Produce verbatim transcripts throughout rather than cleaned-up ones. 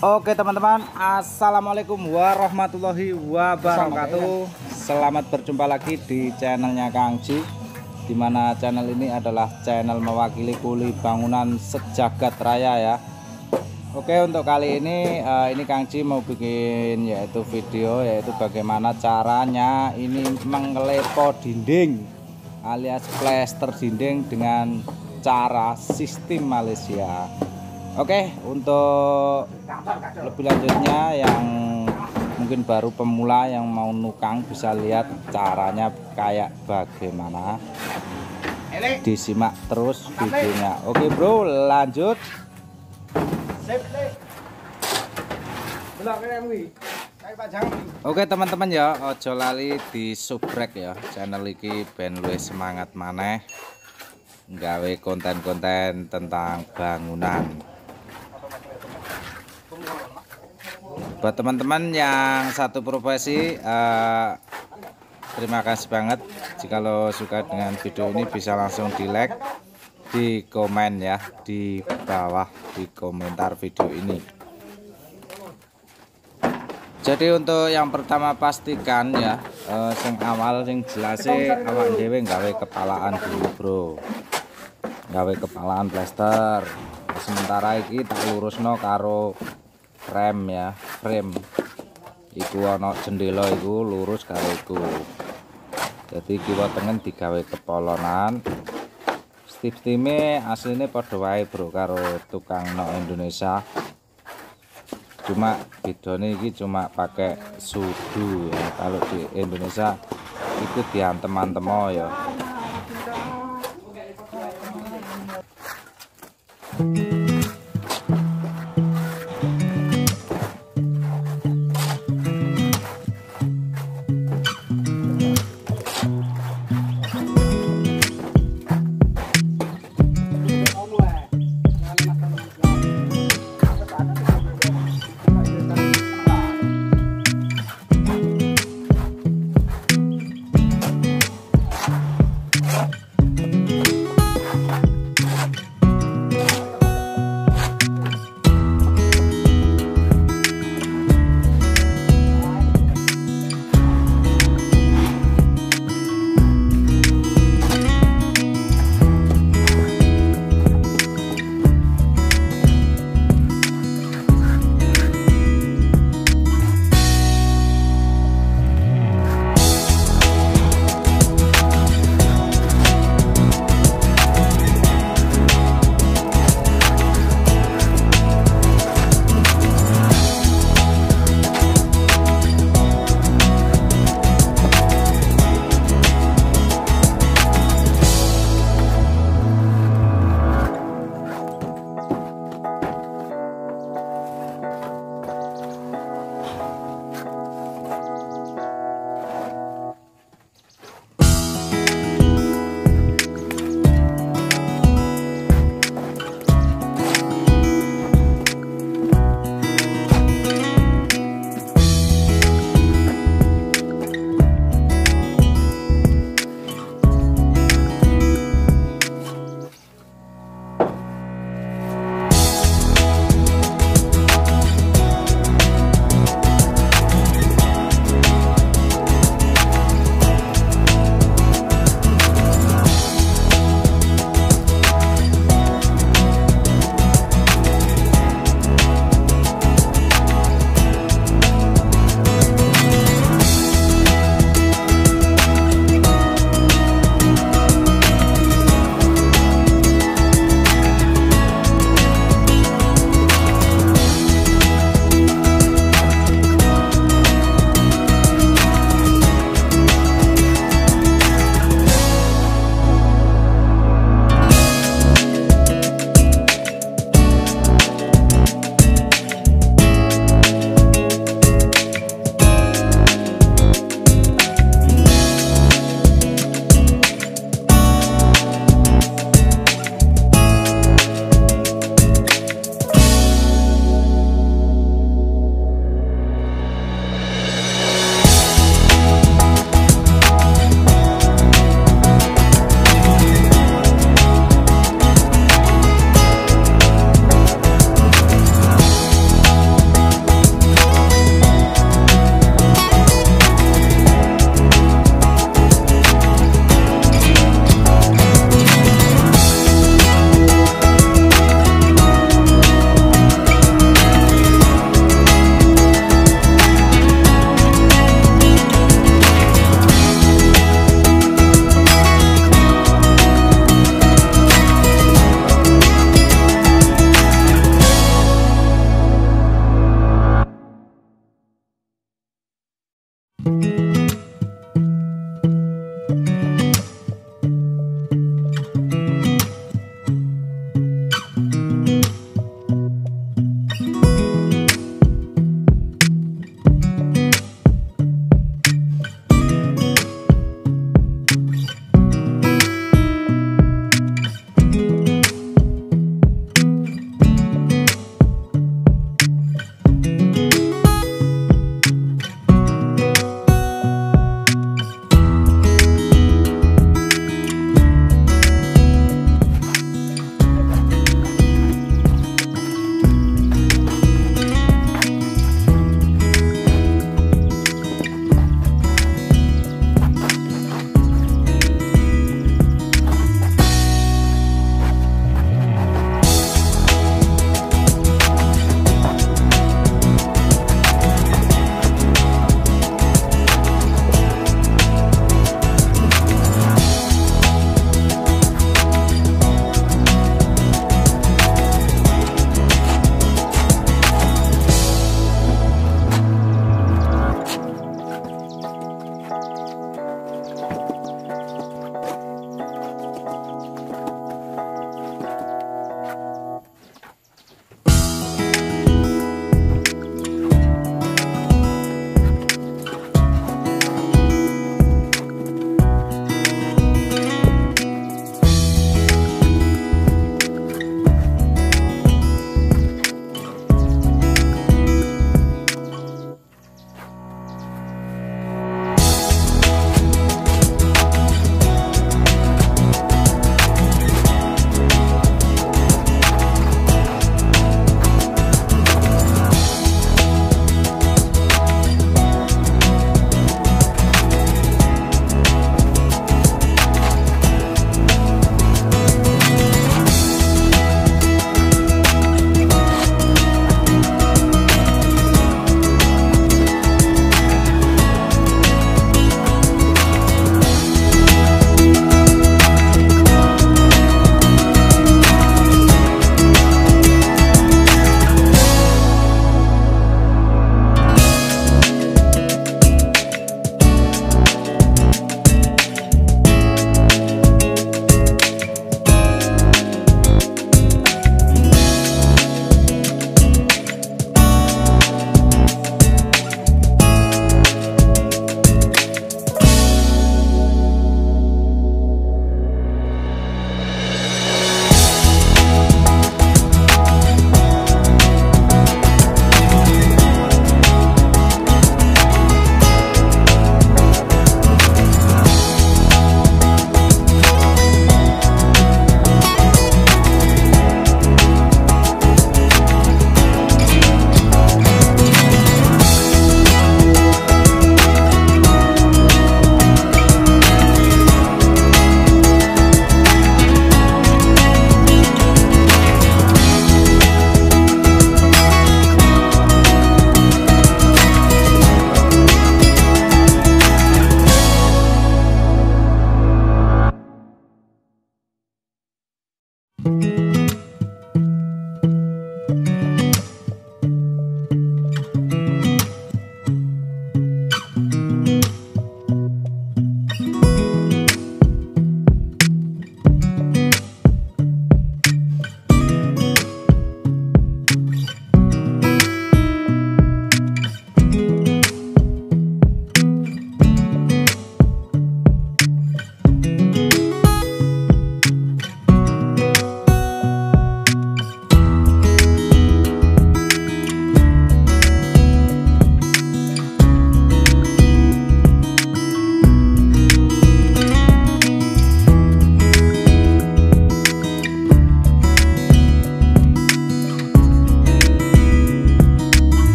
Oke teman-teman, assalamualaikum warahmatullahi wabarakatuh. Selamat berjumpa lagi di channelnya Kang Ji, dimana channel ini adalah channel mewakili kuli bangunan sejagat raya ya. Oke, untuk kali ini uh, ini Kang Ji mau bikin yaitu video yaitu bagaimana caranya ini mengelepo dinding alias plester dinding dengan cara sistem Malaysia. Oke, untuk lebih lanjutnya yang mungkin baru pemula yang mau nukang bisa lihat caranya kayak bagaimana, disimak terus videonya. Oke bro, lanjut. Oke teman-teman ya, ojo lali di subrek ya, channel iki ben luwih semangat maneh nggawe konten-konten tentang bangunan. Buat teman-teman yang satu profesi, uh, terima kasih banget. Jika lo suka dengan video ini bisa langsung di like, di komen ya di bawah di komentar video ini. Jadi untuk yang pertama pastikan ya, uh, sing awal sing jelas awak dhewe gawe kepalaan dulu bro, gawe kepalaan plester. Sementara iki tak lurusno karo rem ya, frame iku ana jendela iku lurus karo iku. Jadi kiwa tengen digawe kepolonan. Stip-stime asline padha wae bro karo tukang no Indonesia. Cuma bedane iki cuma pakai sudu ya. Kalau di Indonesia itu diantem-antemo ya.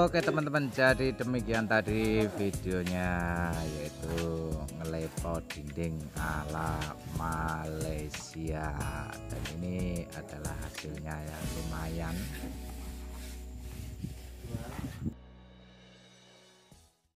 Oke teman-teman, jadi demikian tadi videonya, yaitu ngelepot dinding ala Malaysia, dan ini adalah hasilnya ya lumayan